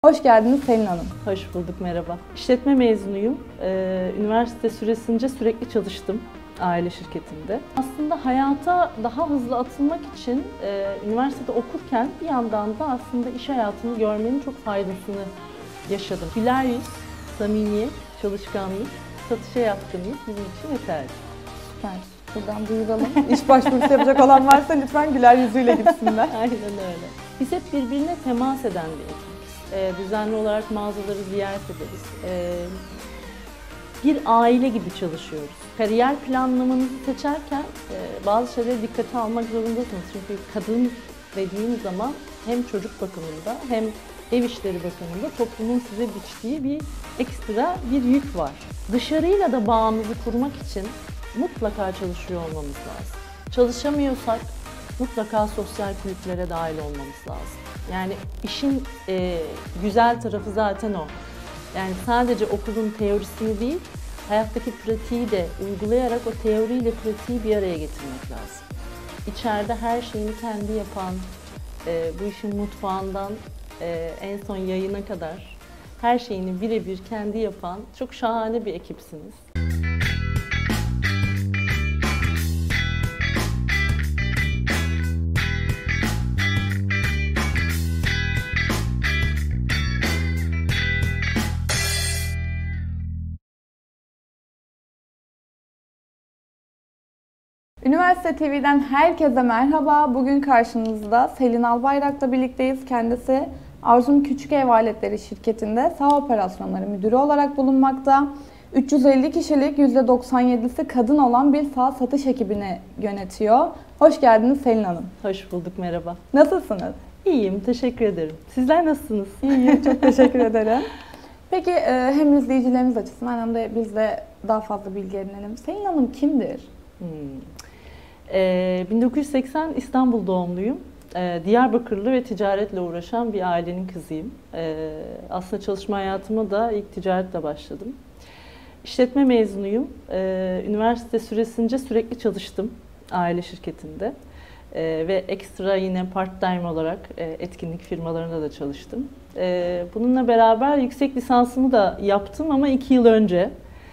Hoş geldiniz Selin Hanım. Hoş bulduk, merhaba. İşletme mezunuyum. Üniversite süresince sürekli çalıştım aile şirketinde. Aslında hayata daha hızlı atılmak için üniversitede okurken bir yandan da aslında iş hayatını görmenin çok faydasını yaşadım. Güler yüz, samimiyet, çalışkanlık, satışa yatkınlık bizim için yeterli. Süper. Buradan duyuralım. İş başvurusu yapacak olan varsa lütfen güler yüzüyle gitsinler. Aynen öyle. Biz hep birbirine temas eden bir ekibiz. Düzenli olarak mağazaları ziyaret ederiz. Bir aile gibi çalışıyoruz. Kariyer planlamanızı seçerken bazı şeyleri dikkate almak zorundasınız. Çünkü kadın dediğiniz zaman hem çocuk bakımında hem ev işleri bakımında toplumun size biçtiği bir ekstra bir yük var. Dışarıyla da bağımızı kurmak için mutlaka çalışıyor olmamız lazım. Çalışamıyorsak mutlaka sosyal kulüplere dahil olmamız lazım. Yani işin güzel tarafı zaten o. Yani sadece okulun teorisini değil, hayattaki pratiği de uygulayarak o teoriyle pratiği bir araya getirmek lazım. İçeride her şeyini kendi yapan, bu işin mutfağından en son yayına kadar her şeyini birebir kendi yapan çok şahane bir ekipsiniz. Üniversite TV'den herkese merhaba. Bugün karşınızda Selin Albayrak'la birlikteyiz. Kendisi Arzum Küçük Ev Aletleri şirketinde saha operasyonları müdürü olarak bulunmakta. 350 kişilik %97'si kadın olan bir saha satış ekibini yönetiyor. Hoş geldiniz Selin Hanım. Hoş bulduk, merhaba. Nasılsınız? İyiyim, teşekkür ederim. Sizler nasılsınız? İyiyim, çok teşekkür ederim. Peki hem izleyicilerimiz açısından hem de biz de daha fazla bilgi edinelim. Selin Hanım kimdir? 1980 İstanbul doğumluyum. Diyarbakırlı ve ticaretle uğraşan bir ailenin kızıyım. Aslında çalışma hayatıma da ilk ticaretle başladım. İşletme mezunuyum. Üniversite süresince sürekli çalıştım aile şirketinde. Ve ekstra yine part-time olarak etkinlik firmalarında da çalıştım. Bununla beraber yüksek lisansımı da yaptım ama 2 yıl önce.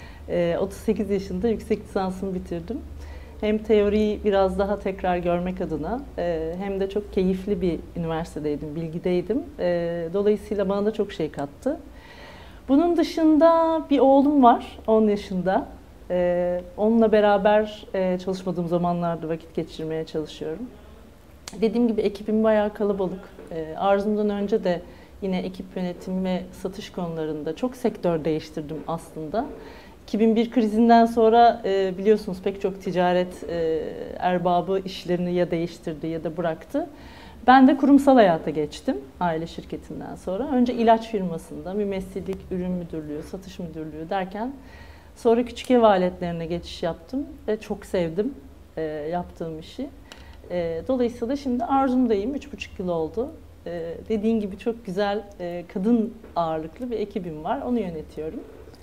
38 yaşında yüksek lisansımı bitirdim. Hem teoriyi biraz daha tekrar görmek adına hem de çok keyifli bir üniversitedeydim, bilgideydim. Dolayısıyla bana da çok şey kattı. Bunun dışında bir oğlum var, 10 yaşında. Onunla beraber çalışmadığım zamanlarda vakit geçirmeye çalışıyorum. Dediğim gibi ekibim bayağı kalabalık. Arzumdan önce de yine ekip yönetimi ve satış konularında çok sektör değiştirdim aslında. 2001 krizinden sonra biliyorsunuz pek çok ticaret erbabı işlerini ya değiştirdi ya da bıraktı. Ben de kurumsal hayata geçtim aile şirketinden sonra. Önce ilaç firmasında mümessillik, ürün müdürlüğü, satış müdürlüğü derken sonra küçük ev aletlerine geçiş yaptım ve çok sevdim yaptığım işi. Dolayısıyla şimdi Arzum'dayım, 3,5 yıl oldu. Dediğin gibi çok güzel kadın ağırlıklı bir ekibim var, onu yönetiyorum.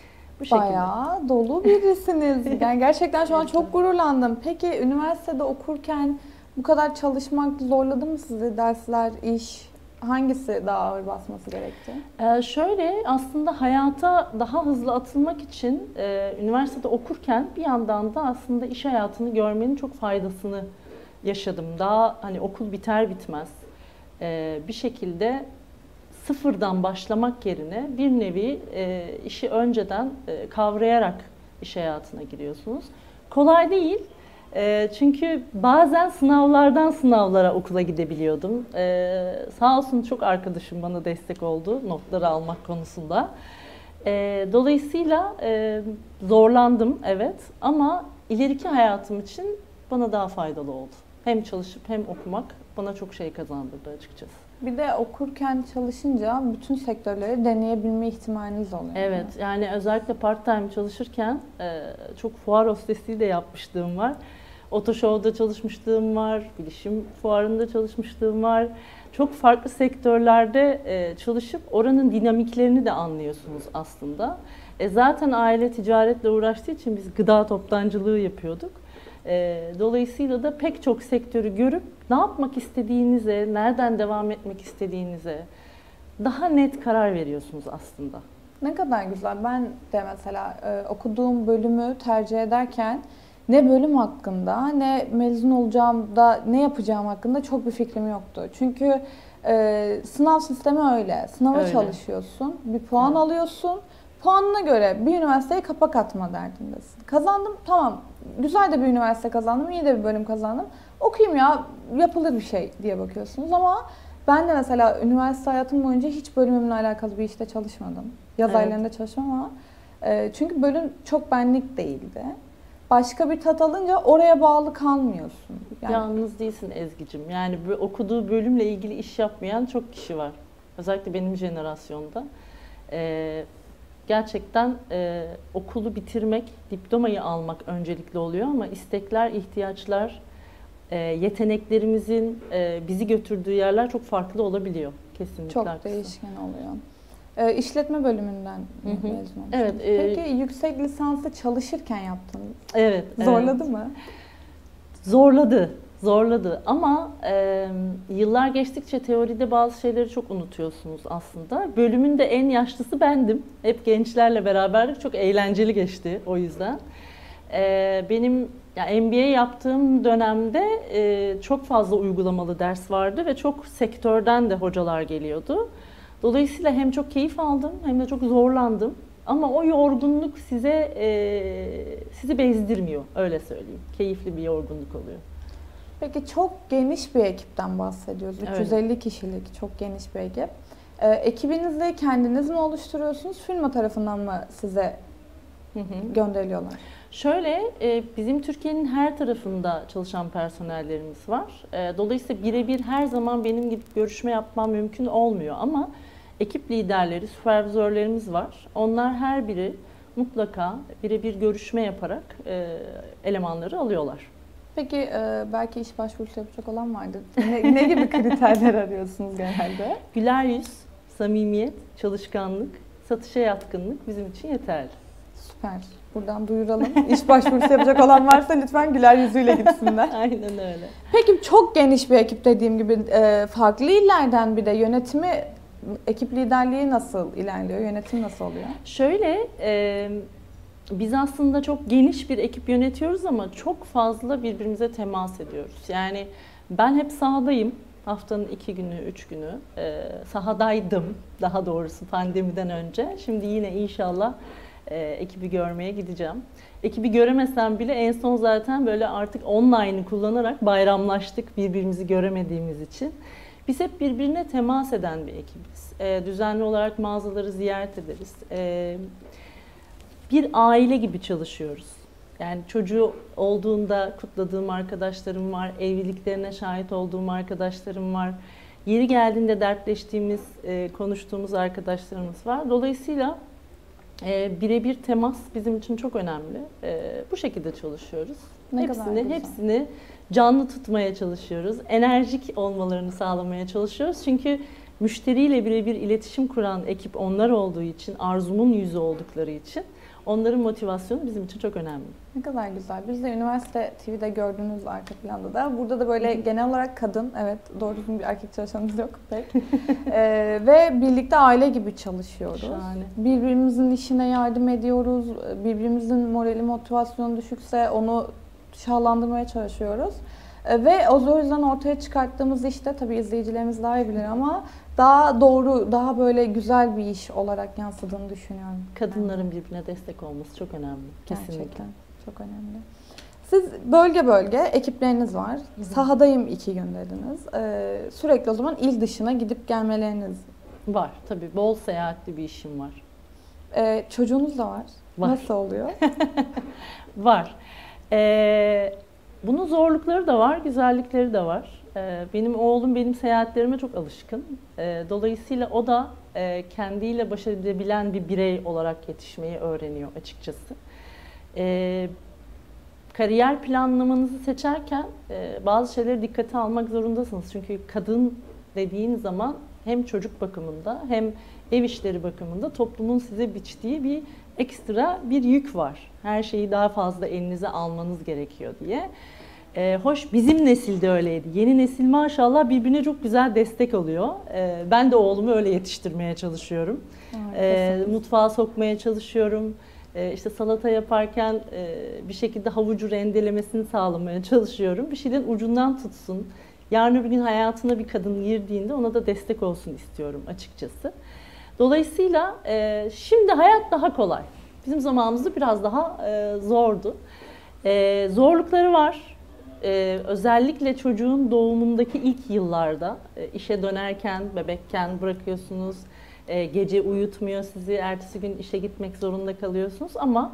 Bayağı dolu birisiniz. Yani gerçekten şu an çok gururlandım. Peki üniversitede okurken bu kadar çalışmak zorladı mı sizi? Dersler, iş, hangisi daha ağır basması gerekti? Şöyle aslında hayata daha hızlı atılmak için üniversitede okurken bir yandan da aslında iş hayatını görmenin çok faydasını yaşadım. Daha hani okul biter bitmez bir şekilde sıfırdan başlamak yerine bir nevi işi önceden kavrayarak iş hayatına giriyorsunuz. Kolay değil. Çünkü bazen sınavlardan sınavlara okula gidebiliyordum. Sağ olsun çok arkadaşım bana destek oldu notları almak konusunda. Dolayısıyla zorlandım evet ama ileriki hayatım için bana daha faydalı oldu. Hem çalışıp hem okumak bana çok şey kazandırdı açıkçası. Bir de okurken çalışınca bütün sektörleri deneyebilme ihtimaliniz oluyor. Evet, yani özellikle part-time çalışırken çok fuar hostesliği de yapmışlığım var. Otoshow'da çalışmışlığım var, bilişim fuarında çalışmışlığım var. Çok farklı sektörlerde çalışıp oranın dinamiklerini de anlıyorsunuz aslında. Zaten aile ticaretle uğraştığı için biz gıda toptancılığı yapıyorduk. Dolayısıyla da pek çok sektörü görüp ne yapmak istediğinize, nereden devam etmek istediğinize, daha net karar veriyorsunuz aslında. Ne kadar güzel. Ben de mesela okuduğum bölümü tercih ederken ne bölüm hakkında ne mezun olacağımda ne yapacağım hakkında çok bir fikrim yoktu. Çünkü sınav sistemi öyle. Sınava Öyle. çalışıyorsun, bir puan Evet. alıyorsun. Puanına göre bir üniversiteye kapak atma derdindesin. Kazandım, tamam. Güzel de bir üniversite kazandım, iyi de bir bölüm kazandım. Okuyayım ya, yapılır bir şey diye bakıyorsunuz ama ben de mesela üniversite hayatım boyunca hiç bölümümle alakalı bir işte çalışmadım. Yaz Evet. aylarında çalışmam ama çünkü bölüm çok benlik değildi. Başka bir tat alınca oraya bağlı kalmıyorsun. Yani Yalnız değilsin Ezgi'cim. Yani okuduğu bölümle ilgili iş yapmayan çok kişi var. Özellikle benim jenerasyonda. Gerçekten okulu bitirmek, diplomayı almak öncelikli oluyor ama istekler, ihtiyaçlar, yeteneklerimizin bizi götürdüğü yerler çok farklı olabiliyor. Kesinlikle çok haklısın. değişken oluyor. İşletme bölümünden Hı hı. mezun oldunuz. Evet, Peki yüksek lisansı çalışırken yaptınız. Evet. Zorladı evet. mı? Zorladı ama yıllar geçtikçe teoride bazı şeyleri çok unutuyorsunuz aslında. Bölümün de en yaşlısı bendim. Hep gençlerle beraberlik çok eğlenceli geçti o yüzden. Benim yani MBA yaptığım dönemde çok fazla uygulamalı ders vardı ve çok sektörden de hocalar geliyordu. Dolayısıyla hem çok keyif aldım hem de çok zorlandım. Ama o yorgunluk sizi bezdirmiyor, öyle söyleyeyim. Keyifli bir yorgunluk oluyor. Peki çok geniş bir ekipten bahsediyoruz. Evet. 350 kişilik çok geniş bir ekip. Ekibinizi kendiniz mi oluşturuyorsunuz? Firma tarafından mı size gönderiliyorlar? Şöyle, bizim Türkiye'nin her tarafında çalışan personellerimiz var. Dolayısıyla birebir her zaman benim gidip görüşme yapmam mümkün olmuyor ama ekip liderleri, süpervizörlerimiz var. Onlar her biri mutlaka birebir görüşme yaparak elemanları alıyorlar. Peki belki iş başvurusu yapacak olan vardır. Ne gibi kriterler arıyorsunuz genelde? Güler yüz, samimiyet, çalışkanlık, satışa yatkınlık bizim için yeterli. Süper. Buradan duyuralım. İş başvurusu yapacak olan varsa lütfen güler yüzüyle gitsinler. Aynen öyle. Peki çok geniş bir ekip dediğim gibi farklı illerden bir de yönetimi, ekip liderliği nasıl ilerliyor? Yönetim nasıl oluyor? Şöyle, biz aslında çok geniş bir ekip yönetiyoruz ama çok fazla birbirimize temas ediyoruz. Yani ben hep sahadayım. Haftanın 2 günü, 3 günü sahadaydım daha doğrusu pandemiden önce. Şimdi yine inşallah ekibi görmeye gideceğim. Ekibi göremesem bile en son zaten böyle artık online'ı kullanarak bayramlaştık birbirimizi göremediğimiz için. Biz hep birbirine temas eden bir ekibiz. Düzenli olarak mağazaları ziyaret ederiz. Bir aile gibi çalışıyoruz. Yani çocuğu olduğunda kutladığım arkadaşlarım var, evliliklerine şahit olduğum arkadaşlarım var. Yeri geldiğinde dertleştiğimiz, konuştuğumuz arkadaşlarımız var. Dolayısıyla birebir temas bizim için çok önemli. Bu şekilde çalışıyoruz. Ne kadar güzel. Hepsini canlı tutmaya çalışıyoruz. Enerjik olmalarını sağlamaya çalışıyoruz. Çünkü müşteriyle birebir iletişim kuran ekip onlar olduğu için, Arzum'un yüzü oldukları için onların motivasyonu bizim için çok önemli. Ne kadar güzel. Biz de üniversite TV'de gördüğünüz arka planda da. Burada da böyle genel olarak kadın, evet doğru düzgün bir erkek çalışanımız yok pek. Ve birlikte aile gibi çalışıyoruz. Şahane. Birbirimizin işine yardım ediyoruz. Birbirimizin morali, motivasyonu düşükse onu şahlandırmaya çalışıyoruz. Ve o yüzden ortaya çıkarttığımız işte tabii izleyicilerimiz daha iyi bilir ama daha doğru, daha böyle güzel bir iş olarak yansıdığını düşünüyorum. Kadınların birbirine destek olması çok önemli. Kesinlikle. Gerçekten çok önemli. Siz bölge bölge ekipleriniz var. Sahadayım 2 gün dediniz. Sürekli o zaman il dışına gidip gelmeleriniz. Var tabii. Bol seyahatli bir işim var. Çocuğunuz da var. Var. Nasıl oluyor? Var. Bunun zorlukları da var, güzellikleri de var. Benim oğlum benim seyahatlerime çok alışkın. Dolayısıyla o da kendiyle baş edebilen bir birey olarak yetişmeyi öğreniyor açıkçası. Kariyer planlamanızı seçerken bazı şeyleri dikkate almak zorundasınız. Çünkü kadın dediğin zaman hem çocuk bakımında hem ev işleri bakımında toplumun size biçtiği bir ekstra bir yük var. Her şeyi daha fazla elinize almanız gerekiyor diye. Hoş bizim nesil de öyleydi. Yeni nesil maşallah birbirine çok güzel destek oluyor. Ben de oğlumu öyle yetiştirmeye çalışıyorum. Mutfağa sokmaya çalışıyorum. İşte salata yaparken bir şekilde havucu rendelemesini sağlamaya çalışıyorum. Bir şeyden ucundan tutsun. Yarın öbür gün hayatına bir kadın girdiğinde ona da destek olsun istiyorum açıkçası. Dolayısıyla şimdi hayat daha kolay. Bizim zamanımızda biraz daha zordu. Zorlukları var. Özellikle çocuğun doğumundaki ilk yıllarda işe dönerken, bebekken bırakıyorsunuz. Gece uyutmuyor sizi, ertesi gün işe gitmek zorunda kalıyorsunuz ama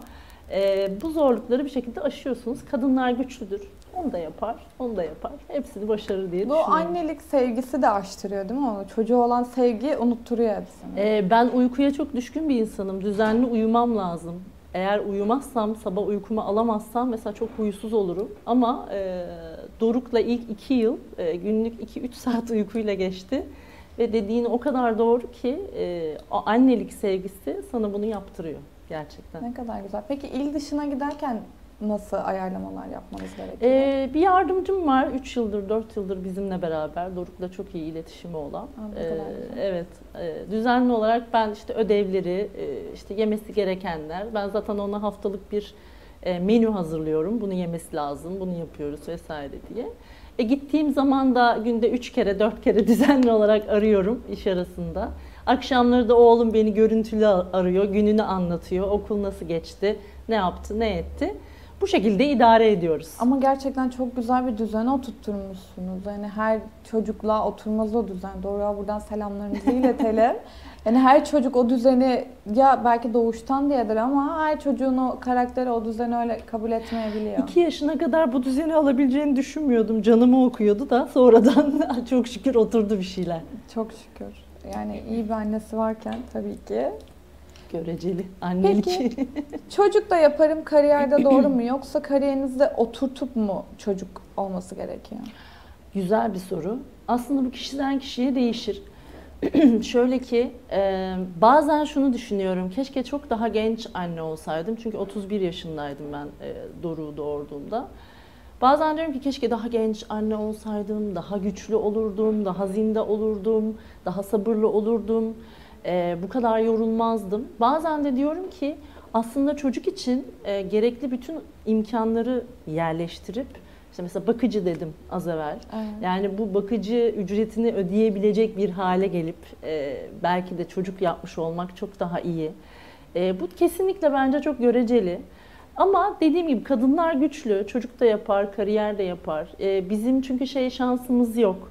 bu zorlukları bir şekilde aşıyorsunuz. Kadınlar güçlüdür. Onu da yapar, onu da yapar. Hepsini başarır diye Bu düşünüyorum. annelik sevgisi de aştırıyor değil mi onu? Çocuğu olan sevgi unutturuyor hepsini. Ben uykuya çok düşkün bir insanım. Düzenli uyumam lazım. Eğer uyumazsam, sabah uykumu alamazsam mesela çok huysuz olurum. Ama Doruk'la ilk 2 yıl günlük 2-3 saat uykuyla geçti. Ve dediğin o kadar doğru ki o annelik sevgisi sana bunu yaptırıyor gerçekten. Ne kadar güzel. Peki il dışına giderken nasıl ayarlamalar yapmanız gerekiyor? Bir yardımcım var. 3 yıldır, 4 yıldır bizimle beraber. Doruk'la çok iyi iletişimi olan. Ne kadar güzel. Evet. Düzenli olarak ben işte ödevleri, işte yemesi gerekenler. Ben zaten ona haftalık bir menü hazırlıyorum. Bunu yemesi lazım, bunu yapıyoruz vesaire diye. Gittiğim zaman da günde 3 kere, 4 kere düzenli olarak arıyorum iş arasında. Akşamları da oğlum beni görüntülü arıyor, gününü anlatıyor. Okul nasıl geçti, ne yaptı, ne etti. Bu şekilde idare ediyoruz. Ama gerçekten çok güzel bir düzene oturtturmuşsunuz. Yani her çocukla oturmaz o düzen. Doğruya buradan selamlarımızı iletelim. Yani her çocuk o düzeni ya belki doğuştan diyedir ama her çocuğun o karakteri o düzeni öyle kabul etmeyebiliyor. 2 yaşına kadar bu düzeni alabileceğini düşünmüyordum. Canımı okuyordu da sonradan çok şükür oturdu bir şeyler. Çok şükür. Yani iyi bir annesi varken tabii ki. Göreceli annelik. Peki çocuk da yaparım kariyerde doğru mu yoksa kariyerinizde oturtup mu çocuk olması gerekiyor? Güzel bir soru. Aslında bu kişiden kişiye değişir. Şöyle ki bazen şunu düşünüyorum. Keşke çok daha genç anne olsaydım. Çünkü 31 yaşındaydım ben Doruk'u doğurduğumda. Bazen diyorum ki keşke daha genç anne olsaydım, daha güçlü olurdum, daha zinde olurdum, daha sabırlı olurdum. Bu kadar yorulmazdım. Bazen de diyorum ki aslında çocuk için gerekli bütün imkanları yerleştirip işte mesela bakıcı dedim az evvel. Evet. Yani bu bakıcı ücretini ödeyebilecek bir hale gelip belki de çocuk yapmış olmak çok daha iyi. Bu kesinlikle bence çok göreceli. Ama dediğim gibi kadınlar güçlü, çocuk da yapar, kariyer de yapar. Bizim çünkü şansımız yok.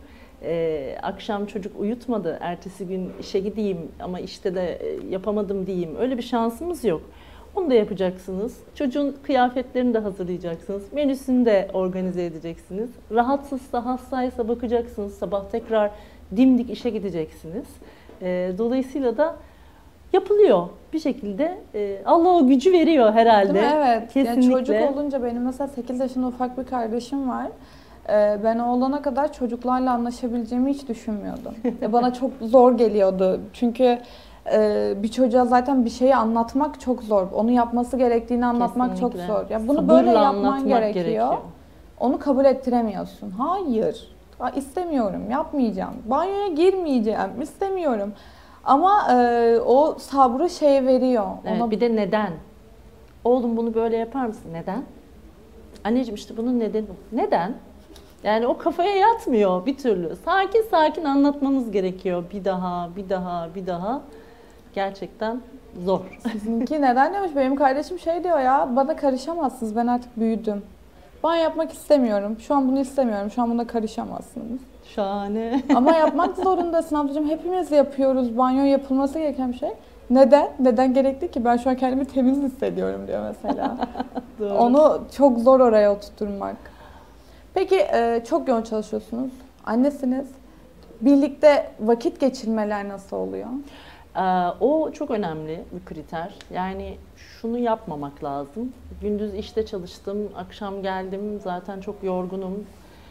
Akşam çocuk uyutmadı, ertesi gün işe gideyim ama işte de yapamadım diyeyim. Öyle bir şansımız yok. Onu da yapacaksınız. Çocuğun kıyafetlerini de hazırlayacaksınız. Menüsünü de organize edeceksiniz. Rahatsızsa, hastaysa bakacaksınız. Sabah tekrar dimdik işe gideceksiniz. Dolayısıyla da yapılıyor bir şekilde. Allah o gücü veriyor herhalde. Değil mi? Evet. Kesinlikle. Yani çocuk olunca benim mesela 8 yaşında ufak bir kardeşim var. Ben o olana kadar çocuklarla anlaşabileceğimi hiç düşünmüyordum. Bana çok zor geliyordu. Çünkü bir çocuğa zaten bir şeyi anlatmak çok zor. Onu yapması gerektiğini anlatmak Kesinlikle. çok zor. Ya bunu Sabırla böyle yapman anlatmak gerekiyor. Onu kabul ettiremiyorsun. Hayır. İstemiyorum, yapmayacağım. Banyoya girmeyeceğim, istemiyorum. Ama o sabrı veriyor. Evet, Ona bir de neden? Oğlum bunu böyle yapar mısın? Neden? Anneciğim işte bunun nedeni bu. Neden? Yani o kafaya yatmıyor bir türlü. Sakin sakin anlatmanız gerekiyor. Bir daha, bir daha, bir daha. Gerçekten zor. Sizinki neden demiş? Benim kardeşim diyor ya, bana karışamazsınız, ben artık büyüdüm. Ben yapmak istemiyorum. Şu an bunu istemiyorum. Şu an buna karışamazsınız. Şahane. Ama yapmak zorundasın ablacığım. Hepimiz yapıyoruz. Banyo yapılması gereken bir şey. Neden? Neden gerekli ki? Ben şu an kendimi temiz hissediyorum diyor mesela. Doğru. Onu çok zor oraya oturtturmak. Peki çok yoğun çalışıyorsunuz. Annesiniz. Birlikte vakit geçirmeler nasıl oluyor? O çok önemli bir kriter. Yani şunu yapmamak lazım. Gündüz işte çalıştım, akşam geldim zaten çok yorgunum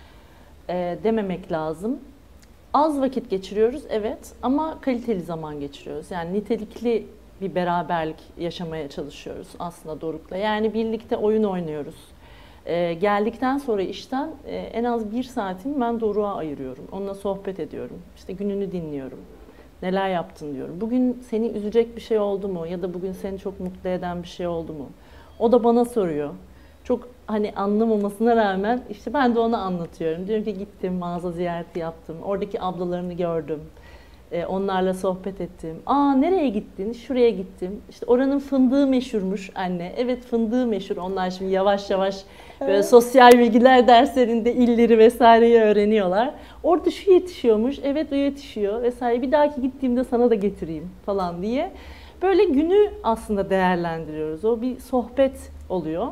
dememek lazım. Az vakit geçiriyoruz evet ama kaliteli zaman geçiriyoruz. Yani nitelikli bir beraberlik yaşamaya çalışıyoruz aslında Doruk'la. Yani birlikte oyun oynuyoruz. Geldikten sonra işten en az 1 saatimi ben Doruk'a ayırıyorum. Onunla sohbet ediyorum. İşte gününü dinliyorum. Neler yaptın diyorum. Bugün seni üzecek bir şey oldu mu? Ya da bugün seni çok mutlu eden bir şey oldu mu? O da bana soruyor. Çok hani anlamamasına rağmen işte ben de ona anlatıyorum. Diyorum ki gittim, mağaza ziyareti yaptım. Oradaki ablalarını gördüm. Onlarla sohbet ettim. Aa, nereye gittin? Şuraya gittim. İşte oranın fındığı meşhurmuş anne. Evet, fındığı meşhur. Onlar şimdi yavaş yavaş böyle sosyal bilgiler derslerinde illeri vesaireyi öğreniyorlar. Orada şu yetişiyormuş. Evet, o yetişiyor vesaire. Bir dahaki gittiğimde sana da getireyim falan diye. Böyle günü aslında değerlendiriyoruz. O bir sohbet oluyor.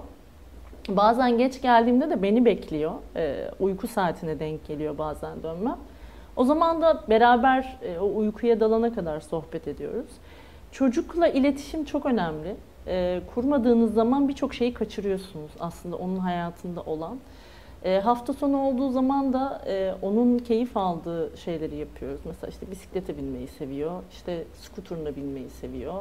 Bazen geç geldiğimde de beni bekliyor. Uyku saatine denk geliyor bazen dönmem. O zaman da beraber o uykuya dalana kadar sohbet ediyoruz. Çocukla iletişim çok önemli. Kurmadığınız zaman birçok şeyi kaçırıyorsunuz aslında onun hayatında olan. Hafta sonu olduğu zaman da onun keyif aldığı şeyleri yapıyoruz. Mesela işte bisiklete binmeyi seviyor, işte skuterına binmeyi seviyor.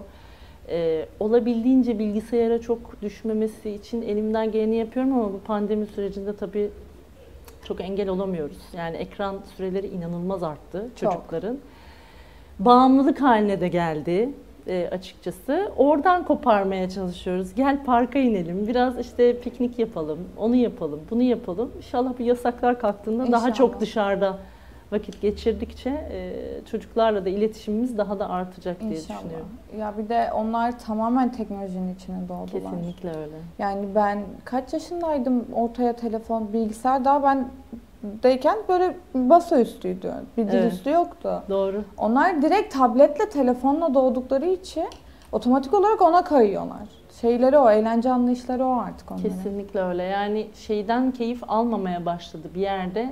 Olabildiğince bilgisayara çok düşmemesi için elimden geleni yapıyorum ama bu pandemi sürecinde tabii çok engel olamıyoruz. Yani ekran süreleri inanılmaz arttı çocukların. Bağımlılık haline de geldi açıkçası. Oradan koparmaya çalışıyoruz. Gel parka inelim, biraz işte piknik yapalım, onu yapalım, bunu yapalım. İnşallah bu yasaklar kalktığında daha çok dışarıda vakit geçirdikçe çocuklarla da iletişimimiz daha da artacak diye düşünüyorum. Ya bir de onlar tamamen teknolojinin içine doğdular. Kesinlikle öyle. Yani ben kaç yaşındaydım, ortaya telefon, bilgisayar daha ben deyken böyle masaüstüydü. Bir dizüstü yoktu. Doğru. Onlar direkt tabletle, telefonla doğdukları için otomatik olarak ona kayıyorlar. Şeyleri o, eğlence anlayışları o artık onların. Kesinlikle öyle. Yani şeyden keyif almamaya başladı bir yerde.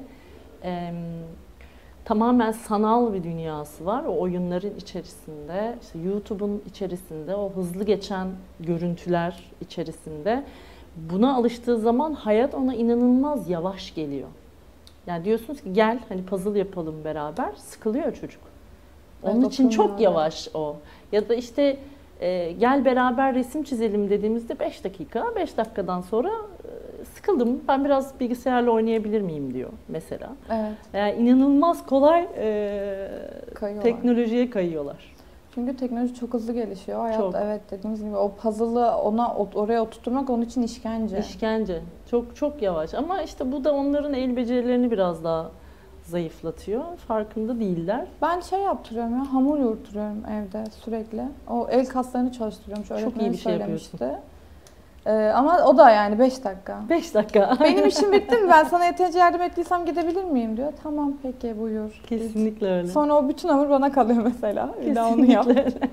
Tamamen sanal bir dünyası var. O oyunların içerisinde, işte YouTube'un içerisinde, o hızlı geçen görüntüler içerisinde. Buna alıştığı zaman hayat ona inanılmaz yavaş geliyor. Yani diyorsunuz ki gel hani puzzle yapalım beraber. Sıkılıyor çocuk. Onun için çok yavaş o. Ya da işte gel beraber resim çizelim dediğimizde 5 dakika, 5 dakikadan sonra sıkıldım, ben biraz bilgisayarla oynayabilir miyim diyor mesela. Evet. Yani inanılmaz kolay teknolojiye kayıyorlar. Çünkü teknoloji çok hızlı gelişiyor. Hayat çok. Evet, dediğimiz gibi o puzzle'ı oraya oturtturmak onun için işkence. İşkence. Çok çok yavaş ama işte bu da onların el becerilerini biraz daha zayıflatıyor. Farkında değiller. Ben şey yaptırıyorum ya, hamur yoğurtturuyorum evde sürekli. O el kaslarını çalıştırıyormuş. Çok iyi bir şey yapıyorsun. Ama o da yani 5 dakika. 5 dakika. Benim işim bitti mi? Ben sana yeterince yardım ettiysem gidebilir miyim diyor. Tamam peki buyur. Kesinlikle öyle. Sonra o bütün hamur bana kalıyor mesela. Kesinlikle bir daha onu yap.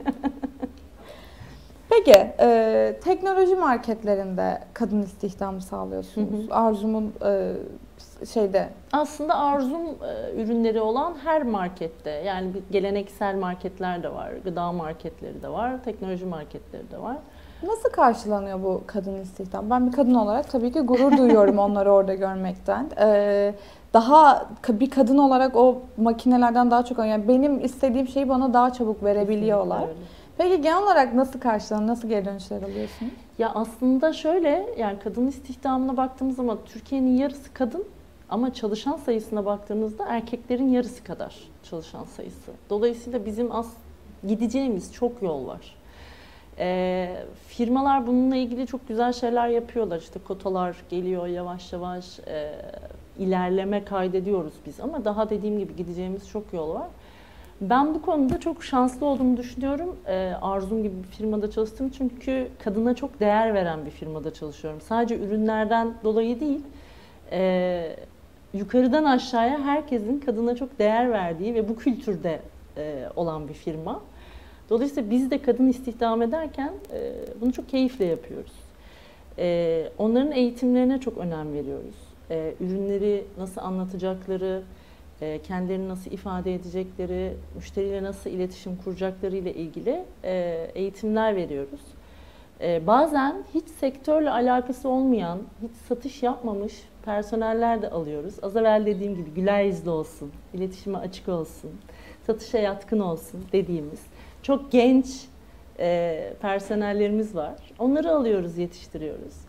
Peki, teknoloji marketlerinde kadın istihdamı sağlıyorsunuz. Arzum'un Aslında Arzum ürünleri olan her markette, yani geleneksel marketler de var, gıda marketleri de var, teknoloji marketleri de var. Nasıl karşılanıyor bu kadın istihdam? Ben bir kadın olarak tabii ki gurur duyuyorum onları orada görmekten. Daha bir kadın olarak o makinelerden daha çok, yani benim istediğim şeyi bana daha çabuk verebiliyorlar. Peki genel olarak nasıl karşılanıyor, nasıl geri dönüşler alıyorsunuz? Ya aslında şöyle, yani kadın istihdamına baktığımız zaman Türkiye'nin yarısı kadın ama çalışan sayısına baktığımızda erkeklerin yarısı kadar çalışan sayısı. Dolayısıyla bizim gideceğimiz çok yol var. Firmalar bununla ilgili çok güzel şeyler yapıyorlar. İşte kotalar geliyor yavaş yavaş, ilerleme kaydediyoruz biz ama daha dediğim gibi gideceğimiz çok yol var. Ben bu konuda çok şanslı olduğumu düşünüyorum. Arzum gibi bir firmada çalıştım çünkü kadına çok değer veren bir firmada çalışıyorum. Sadece ürünlerden dolayı değil, yukarıdan aşağıya herkesin kadına çok değer verdiği ve bu kültürde olan bir firma. Dolayısıyla biz de kadın istihdam ederken bunu çok keyifle yapıyoruz. Onların eğitimlerine çok önem veriyoruz. Ürünleri nasıl anlatacakları, kendilerini nasıl ifade edecekleri, müşteriyle nasıl iletişim kuracakları ile ilgili eğitimler veriyoruz. Bazen hiç sektörle alakası olmayan, hiç satış yapmamış personeller de alıyoruz. Az evvel dediğim gibi güler yüzlü olsun, iletişime açık olsun, satışa yatkın olsun dediğimiz çok genç personellerimiz var. Onları alıyoruz, yetiştiriyoruz.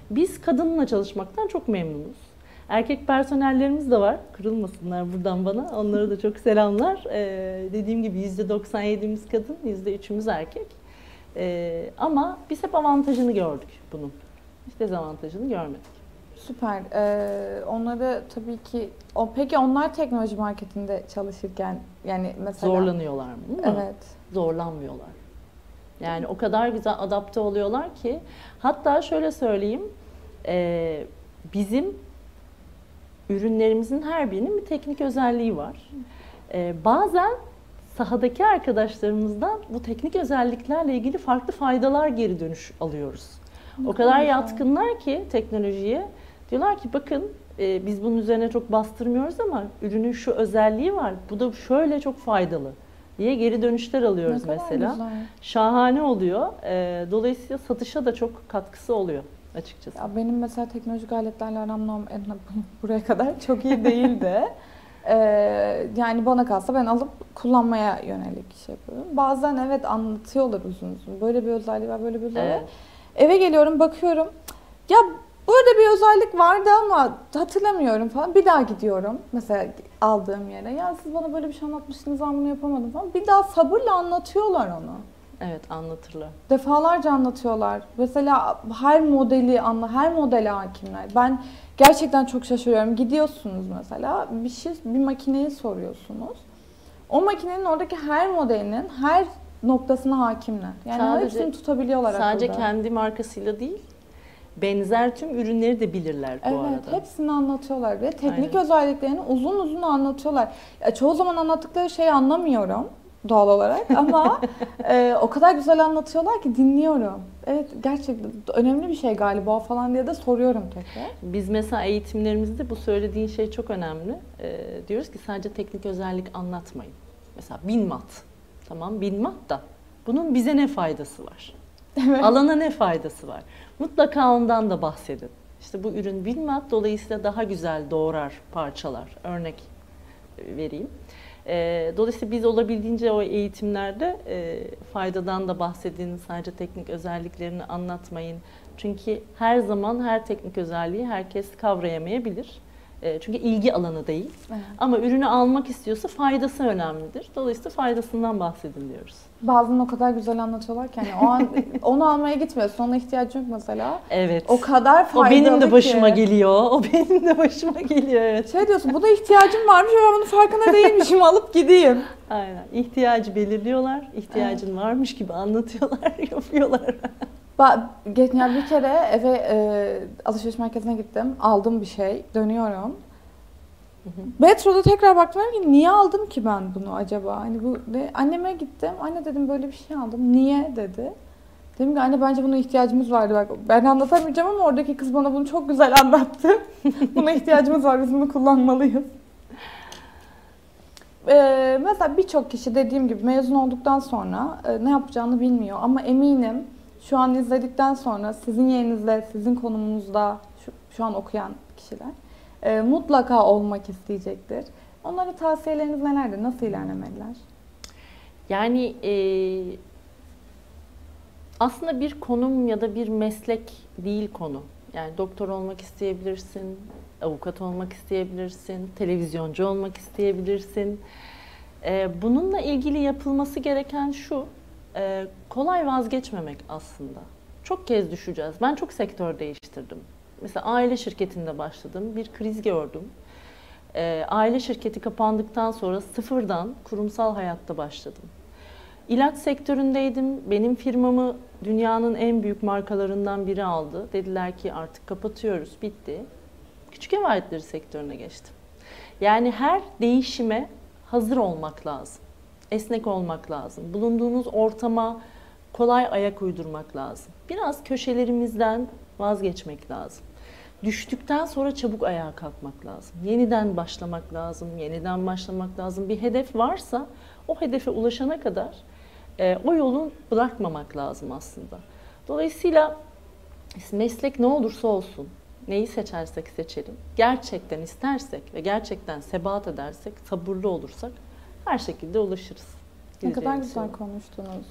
Biz kadınla çalışmaktan çok memnunuz. Erkek personellerimiz de var. Kırılmasınlar buradan bana. Onlara da çok selamlar. Dediğim gibi %97'miz kadın, %3'ümüz erkek. Ama biz hep avantajını gördük bunun. Hiç dezavantajını görmedik. Süper. Onları tabii ki... Peki onlar teknoloji marketinde çalışırken yani mesela... Zorlanıyorlar mı? Değil mi? Evet. Zorlanmıyorlar. Yani o kadar güzel adapte oluyorlar ki. Hatta şöyle söyleyeyim. Bizim ürünlerimizin her birinin bir teknik özelliği var. Bazen sahadaki arkadaşlarımızdan bu teknik özelliklerle ilgili farklı faydalar geri dönüş alıyoruz. O kadar yatkınlar ki teknolojiye. Diyorlar ki bakın biz bunun üzerine çok bastırmıyoruz ama ürünün şu özelliği var. Bu da şöyle çok faydalı diye geri dönüşler alıyoruz mesela. Güzel. Şahane oluyor. Dolayısıyla satışa da çok katkısı oluyor açıkçası. Ya benim mesela teknolojik aletlerle aram buraya kadar çok iyi değildi. Yani bana kalsa ben alıp kullanmaya yönelik şey yapıyorum. Bazen evet anlatıyorlar uzun uzun. Böyle bir özelliği var, böyle bir özelliği var. Eve geliyorum, bakıyorum. Ya burada bir özellik vardı ama hatırlamıyorum falan. Bir daha gidiyorum mesela aldığım yere. Ya siz bana böyle bir şey anlatmıştınız, ben bunu yapamadım falan. Bir daha sabırla anlatıyorlar onu. Evet, anlatırlar. Defalarca anlatıyorlar. Mesela her modele hakimler. Ben gerçekten çok şaşırıyorum. Gidiyorsunuz mesela bir makineyi soruyorsunuz. O makinenin oradaki her modelinin her noktasına hakimler. Yani hepsini tutabiliyorlar akılda. Sadece kendi markasıyla değil, benzer tüm ürünleri de bilirler bu arada. Evet, hepsini anlatıyorlar ve teknik özelliklerini uzun uzun anlatıyorlar. Ya, çoğu zaman anlattıkları şeyi anlamıyorum doğal olarak ama o kadar güzel anlatıyorlar ki dinliyorum. Evet, gerçekten önemli bir şey galiba falan diye de soruyorum tekrar. Biz mesela eğitimlerimizde bu söylediğin şey çok önemli. Diyoruz ki sadece teknik özellik anlatmayın. Mesela Winmat. Tamam, Winmat da bunun bize ne faydası var? Evet. Alana ne faydası var? Mutlaka ondan da bahsedin. İşte bu ürün Winmat, dolayısıyla daha güzel doğrar, parçalar. Örnek vereyim. Dolayısıyla biz olabildiğince o eğitimlerde faydadan da bahsedin, sadece teknik özelliklerini anlatmayın. Çünkü her zaman her teknik özelliği herkes kavrayamayabilir. Çünkü ilgi alanı değil. Evet. Ama ürünü almak istiyorsa faydası önemlidir. Dolayısıyla faydasından bahsedin diyoruz. Bazen o kadar güzel anlatıyorlar ki yani o an onu almaya gitmiyorsun. Ona ihtiyacın yok mesela. Evet. O kadar faydalı ki. O benim de başıma geliyor. O benim de başıma geliyor. Evet. Şey diyorsun, buna ihtiyacım varmış ve ben bunun farkında değilmişim, alıp gideyim. Aynen. İhtiyacı belirliyorlar. İhtiyacın varmış gibi anlatıyorlar, yapıyorlar. Yani bir kere eve alışveriş merkezine gittim. Aldım bir şey. Dönüyorum. Metroda tekrar baktım ki niye aldım ki ben bunu acaba? Hani bu anneme gittim. Anne dedim böyle bir şey aldım. Niye dedi. Dedim ki anne bence buna ihtiyacımız vardı. Bak ben anlatamayacağım ama oradaki kız bana bunu çok güzel anlattı. Buna ihtiyacımız var. Biz bunu kullanmalıyız. Mesela birçok kişi dediğim gibi mezun olduktan sonra ne yapacağını bilmiyor. Ama eminim şu an izledikten sonra sizin yerinizde, sizin konumunuzda şu an okuyan kişiler mutlaka olmak isteyecektir. Onlara tavsiyeleriniz nelerdir? Nasıl ilerlemeliler? Yani aslında bir konum ya da bir meslek değil konu. Yani doktor olmak isteyebilirsin, avukat olmak isteyebilirsin, televizyoncu olmak isteyebilirsin. Bununla ilgili yapılması gereken şu, kolay vazgeçmemek aslında. Çok kez düşeceğiz. Ben çok sektör değiştirdim. Mesela aile şirketinde başladım, bir kriz gördüm. Aile şirketi kapandıktan sonra sıfırdan kurumsal hayatta başladım. İlaç sektöründeydim. Benim firmamı dünyanın en büyük markalarından biri aldı. Dediler ki artık kapatıyoruz, bitti. Küçük ev aletleri sektörüne geçtim. Yani her değişime hazır olmak lazım. Esnek olmak lazım. Bulunduğunuz ortama kolay ayak uydurmak lazım. Biraz köşelerimizden vazgeçmek lazım. Düştükten sonra çabuk ayağa kalkmak lazım. Yeniden başlamak lazım, yeniden başlamak lazım. Bir hedef varsa o hedefe ulaşana kadar o yolu bırakmamak lazım aslında. Dolayısıyla meslek ne olursa olsun, neyi seçersek seçelim, gerçekten istersek ve gerçekten sebat edersek, sabırlı olursak her şekilde ulaşırız. Ne kadar güzel konuştunuz.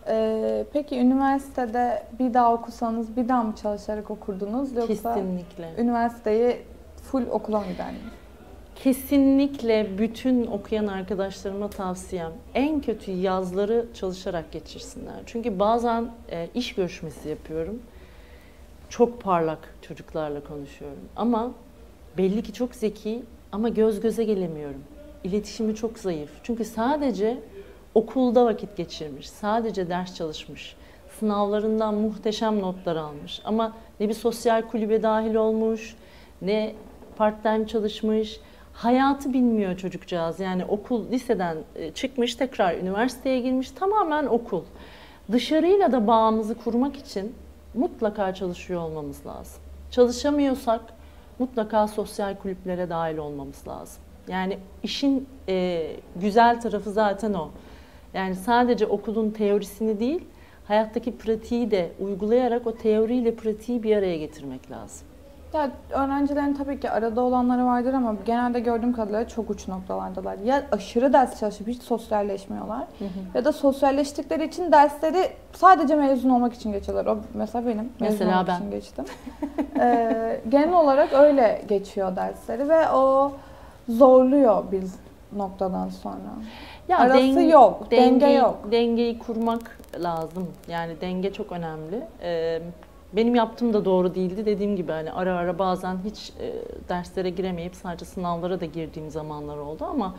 Peki üniversitede bir daha okusanız bir daha mı çalışarak okurdunuz yoksa Kesinlikle. üniversiteyi full okula mı giderdiniz? Kesinlikle bütün okuyan arkadaşlarıma tavsiyem en kötü yazları çalışarak geçirsinler. Çünkü bazen iş görüşmesi yapıyorum. Çok parlak çocuklarla konuşuyorum. Ama belli ki çok zeki ama göz göze gelemiyorum. İletişimi çok zayıf. Çünkü sadece okulda vakit geçirmiş, sadece ders çalışmış, sınavlarından muhteşem notlar almış. Ama ne bir sosyal kulübe dahil olmuş, ne part-time çalışmış. Hayatı bilmiyor çocukcağız. Yani okul, liseden çıkmış, tekrar üniversiteye girmiş. Tamamen okul. Dışarıyla da bağımızı kurmak için mutlaka çalışıyor olmamız lazım. Çalışamıyorsak mutlaka sosyal kulüplere dahil olmamız lazım. Yani işin güzel tarafı zaten o. Yani sadece okulun teorisini değil, hayattaki pratiği de uygulayarak o teoriyle pratiği bir araya getirmek lazım. Ya öğrencilerin tabii ki arada olanları vardır ama genelde gördüğüm kadarıyla çok uç noktalardalar. Ya aşırı ders çalışıp hiç sosyalleşmiyorlar ya da sosyalleştikleri için dersleri sadece mezun olmak için geçiyorlar. O mesela benim mezun olmak için geçtim. Genel olarak öyle geçiyor dersleri ve o zorluyor bir noktadan sonra. Ya arası yok, denge yok. Dengeyi kurmak lazım. Yani denge çok önemli. Benim yaptığım da doğru değildi. Dediğim gibi hani ara ara bazen hiç derslere giremeyip sadece sınavlara da girdiğim zamanlar oldu ama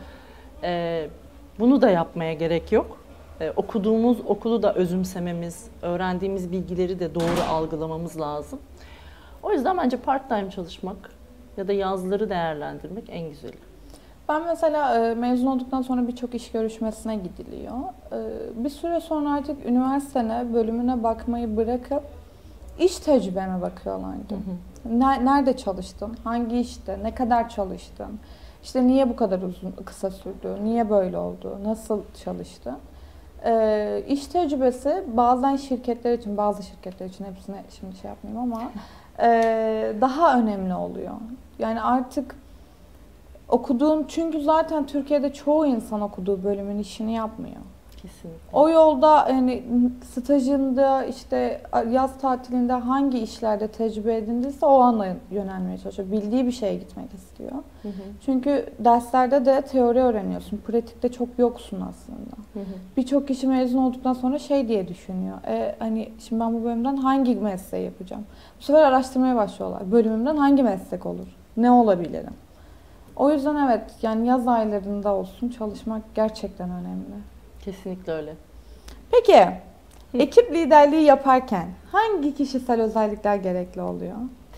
bunu da yapmaya gerek yok. Okuduğumuz okulu da özümsememiz, öğrendiğimiz bilgileri de doğru algılamamız lazım. O yüzden bence part-time çalışmak ya da yazları değerlendirmek en güzeli. Ben mesela mezun olduktan sonra birçok iş görüşmesine gidiliyor. Bir süre sonra artık üniversitene, bölümüne bakmayı bırakıp İş tecrübeme bakıyorlardı. Nerede çalıştın? Hangi işte? Ne kadar çalıştın? İşte niye bu kadar kısa sürdü? Niye böyle oldu? Nasıl çalıştı? İş tecrübesi bazen şirketler için, bazı şirketler için hepsine şimdi şey yapmayayım ama daha önemli oluyor. Yani artık okuduğun, çünkü zaten Türkiye'de çoğu insan okuduğu bölümün işini yapmıyor. Kesinlikle. O yolda yani stajında işte yaz tatilinde hangi işlerde tecrübe edindiyse o ana yönelmeye çalışıyor. Bildiği bir şeye gitmek istiyor. Çünkü derslerde de teori öğreniyorsun. Pratikte çok yoksun aslında. Birçok kişi mezun olduktan sonra şey diye düşünüyor. Hani şimdi ben bu bölümden hangi mesleği yapacağım? Bu sefer araştırmaya başlıyorlar. Bölümümden hangi meslek olur? Ne olabilirim? O yüzden evet, yani yaz aylarında olsun çalışmak gerçekten önemli. Kesinlikle öyle. Peki, ekip liderliği yaparken hangi kişisel özellikler gerekli oluyor?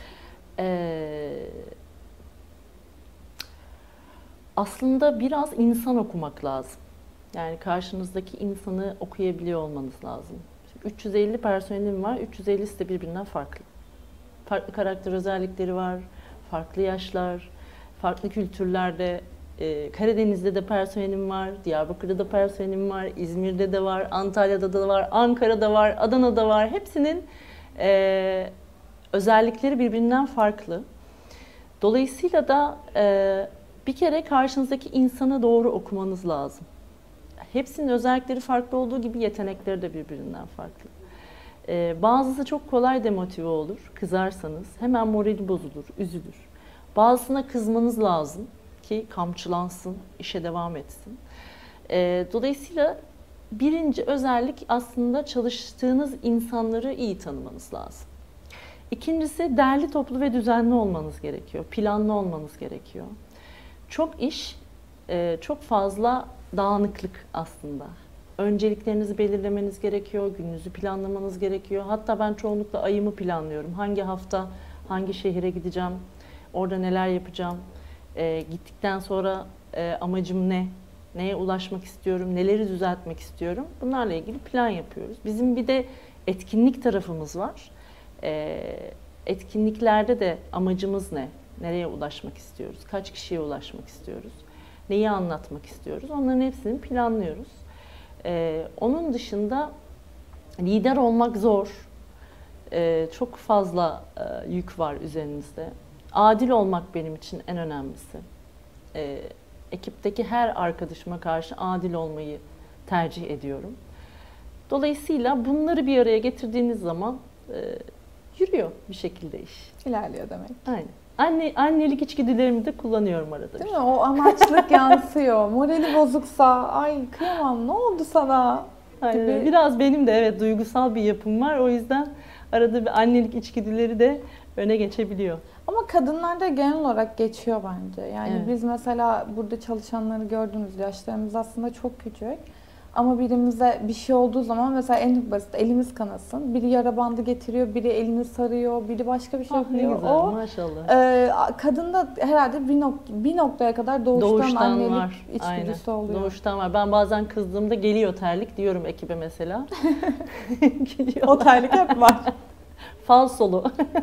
Aslında biraz insan okumak lazım. Yani karşınızdaki insanı okuyabiliyor olmanız lazım. Şimdi 350 personelim var, 350'si de birbirinden farklı. Farklı karakter özellikleri var, farklı yaşlar, farklı kültürlerde. Karadeniz'de de personelim var, Diyarbakır'da da personelim var, İzmir'de de var, Antalya'da da var, Ankara'da var, Adana'da var. Hepsinin özellikleri birbirinden farklı. Dolayısıyla da bir kere karşınızdaki insanı doğru okumanız lazım. Hepsinin özellikleri farklı olduğu gibi yetenekleri de birbirinden farklı. Bazısı çok kolay demotive olur, kızarsanız hemen morali bozulur, üzülür. Bazısına kızmanız lazım ki kamçılansın, işe devam etsin. Dolayısıyla birinci özellik aslında çalıştığınız insanları iyi tanımanız lazım. İkincisi derli toplu ve düzenli olmanız gerekiyor, planlı olmanız gerekiyor. Çok iş, çok fazla dağınıklık aslında. Önceliklerinizi belirlemeniz gerekiyor, gününüzü planlamanız gerekiyor. Hatta ben çoğunlukla ayımı planlıyorum. Hangi hafta hangi şehire gideceğim, orada neler yapacağım. Gittikten sonra amacım ne? Neye ulaşmak istiyorum? Neleri düzeltmek istiyorum? Bunlarla ilgili plan yapıyoruz. Bizim bir de etkinlik tarafımız var. Etkinliklerde de amacımız ne? Nereye ulaşmak istiyoruz? Kaç kişiye ulaşmak istiyoruz? Neyi anlatmak istiyoruz? Onların hepsini planlıyoruz. Onun dışında lider olmak zor. Çok fazla yük var üzerinizde. Adil olmak benim için en önemlisi. Ekipteki her arkadaşıma karşı adil olmayı tercih ediyorum. Dolayısıyla bunları bir araya getirdiğiniz zaman yürüyor bir şekilde iş. İlerliyor demek. Aynen. Annelik içgüdülerimi de kullanıyorum arada. Değil mi? O amaçlık yansıyor. Morali bozuksa, ay kıyamam ne oldu sana gibi. Biraz benim de evet duygusal bir yapım var. O yüzden arada bir annelik içgüdüleri de öne geçebiliyor. Ama kadınlarda genel olarak geçiyor bence. Yani Evet. biz mesela burada çalışanları gördüğümüz yaşlarımız aslında çok küçük. Ama birimize bir şey olduğu zaman mesela en basit elimiz kanasın. Biri yara bandı getiriyor, biri elini sarıyor, biri başka bir şey Ne yapıyor. güzel O maşallah. kadında herhalde bir noktaya kadar doğuştan annelik var. içgüdüsü oluyor. Doğuştan var. Ben bazen kızdığımda geliyor terlik diyorum ekibe mesela. O terlik hep var. Falsolu.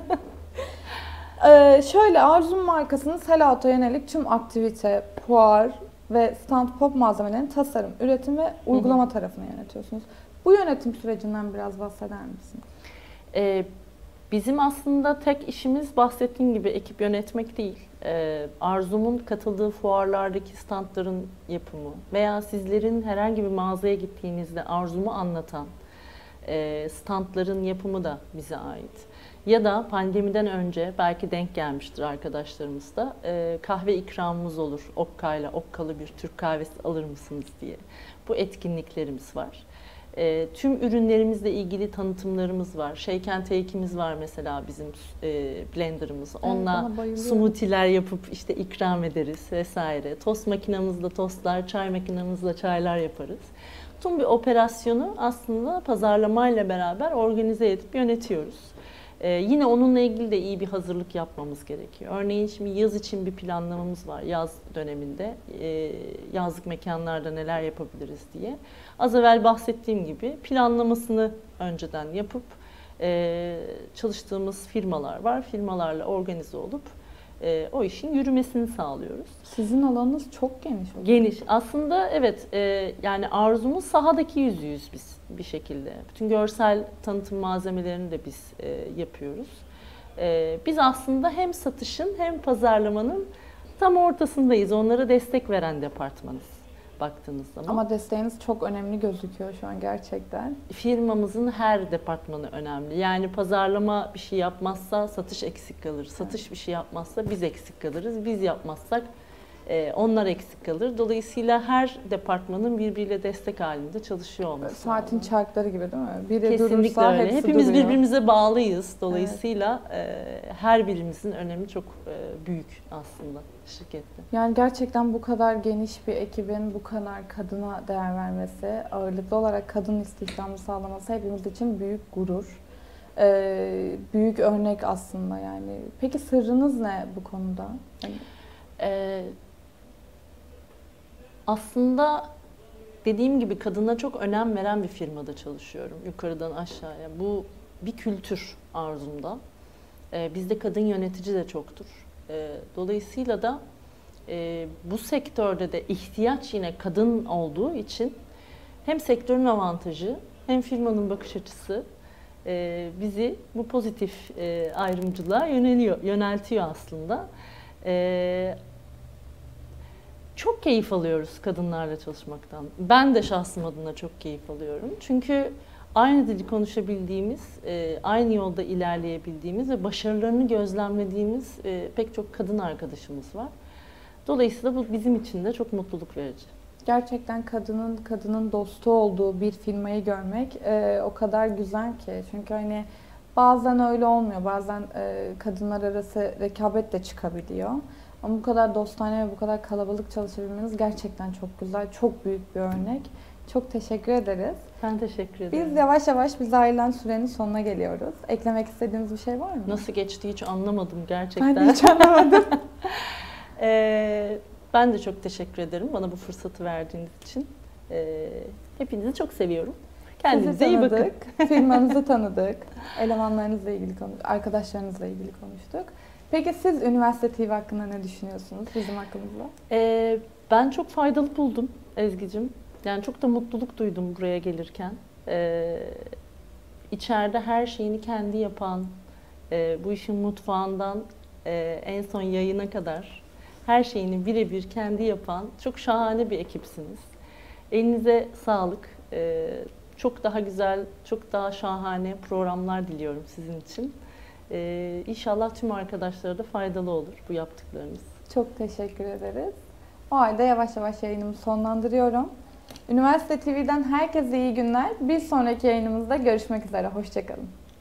Şöyle Arzum markasının sell-out'a yönelik tüm aktivite, fuar ve stand pop malzemelerin tasarım, üretim ve uygulama tarafını yönetiyorsunuz. Bu yönetim sürecinden biraz bahseder misin? Bizim aslında tek işimiz bahsettiğim gibi ekip yönetmek değil. Arzum'un katıldığı fuarlardaki standların yapımı veya sizlerin herhangi bir mağazaya gittiğinizde Arzum'u anlatan standların yapımı da bize ait. Ya da pandemiden önce belki denk gelmiştir arkadaşlarımızda kahve ikramımız olur. Okka'yla okkalı bir Türk kahvesi alır mısınız diye. Bu etkinliklerimiz var. Tüm ürünlerimizle ilgili tanıtımlarımız var. Shake and take'imiz var mesela bizim blenderımız. Onunla smoothie'ler yapıp işte ikram ederiz vesaire. Tost makinamızla tostlar, çay makinamızla çaylar yaparız. Tüm bir operasyonu aslında pazarlamayla beraber organize edip yönetiyoruz. Yine onunla ilgili de iyi bir hazırlık yapmamız gerekiyor. Örneğin şimdi yaz için bir planlamamız var. Yaz döneminde yazlık mekanlarda neler yapabiliriz diye. Az evvel bahsettiğim gibi planlamasını önceden yapıp çalıştığımız firmalar var. Firmalarla organize olup o işin yürümesini sağlıyoruz. Sizin alanınız çok geniş. Geniş. Aslında evet yani Arzum'un sahadaki yüzüyüz biz bir şekilde. Bütün görsel tanıtım malzemelerini de biz yapıyoruz. Biz aslında hem satışın hem pazarlamanın tam ortasındayız. Onlara destek veren departmanız baktığınız zaman. Ama desteğiniz çok önemli gözüküyor şu an gerçekten. Firmamızın her departmanı önemli. Yani pazarlama bir şey yapmazsa satış eksik kalır. Satış bir şey yapmazsa biz eksik kalırız. Biz yapmazsak onlar eksik kalır. Dolayısıyla her departmanın birbiriyle destek halinde çalışıyor olması Saatin çarkları gibi değil mi? Biri kesinlikle durursa öyle. hepsi Hepimiz duruyor. birbirimize bağlıyız. Dolayısıyla her birimizin önemi çok büyük aslında şirkette. Yani gerçekten bu kadar geniş bir ekibin bu kadar kadına değer vermesi, ağırlıklı olarak kadın istihdamı sağlaması hepimiz için büyük gurur. Büyük örnek aslında yani. Peki sırrınız ne bu konuda? Aslında dediğim gibi kadına çok önem veren bir firmada çalışıyorum. Yukarıdan aşağıya. Bu bir kültür Arzum'da. Bizde kadın yönetici de çoktur. Dolayısıyla da bu sektörde de ihtiyaç yine kadın olduğu için hem sektörün avantajı hem firmanın bakış açısı bizi bu pozitif ayrımcılığa yöneltiyor aslında. Çok keyif alıyoruz kadınlarla çalışmaktan. Ben de şahsım adına çok keyif alıyorum. Çünkü aynı dili konuşabildiğimiz, aynı yolda ilerleyebildiğimiz ve başarılarını gözlemlediğimiz pek çok kadın arkadaşımız var. Dolayısıyla bu bizim için de çok mutluluk verici. Gerçekten kadının dostu olduğu bir firmayı görmek o kadar güzel ki. Çünkü hani bazen öyle olmuyor. Bazen kadınlar arası rekabet de çıkabiliyor. Ama bu kadar dostane ve bu kadar kalabalık çalışabilmeniz gerçekten çok güzel. Çok büyük bir örnek. Çok teşekkür ederiz. Ben teşekkür ederim. Biz yavaş yavaş bize ayrılan sürenin sonuna geliyoruz. Eklemek istediğiniz bir şey var mı? Nasıl geçti hiç anlamadım gerçekten. Ben de hiç anlamadım. Ben de çok teşekkür ederim bana bu fırsatı verdiğiniz için. Hepinizi çok seviyorum. Kendinize iyi bakın. Firmanızı tanıdık. Elemanlarınızla ilgili konuştuk. Arkadaşlarınızla ilgili konuştuk. Peki siz Üniversite TV hakkında ne düşünüyorsunuz bizim hakkımızda? Ben çok faydalı buldum Ezgi'cim. Yani çok da mutluluk duydum buraya gelirken. İçeride her şeyini kendi yapan, bu işin mutfağından en son yayına kadar her şeyini birebir kendi yapan çok şahane bir ekipsiniz. Elinize sağlık. Çok daha güzel, çok daha şahane programlar diliyorum sizin için. İnşallah tüm arkadaşlara da faydalı olur bu yaptıklarınız. Çok teşekkür ederiz. O halde yavaş yavaş yayınımı sonlandırıyorum. Üniversite TV'den herkese iyi günler. Bir sonraki yayınımızda görüşmek üzere. Hoşça kalın.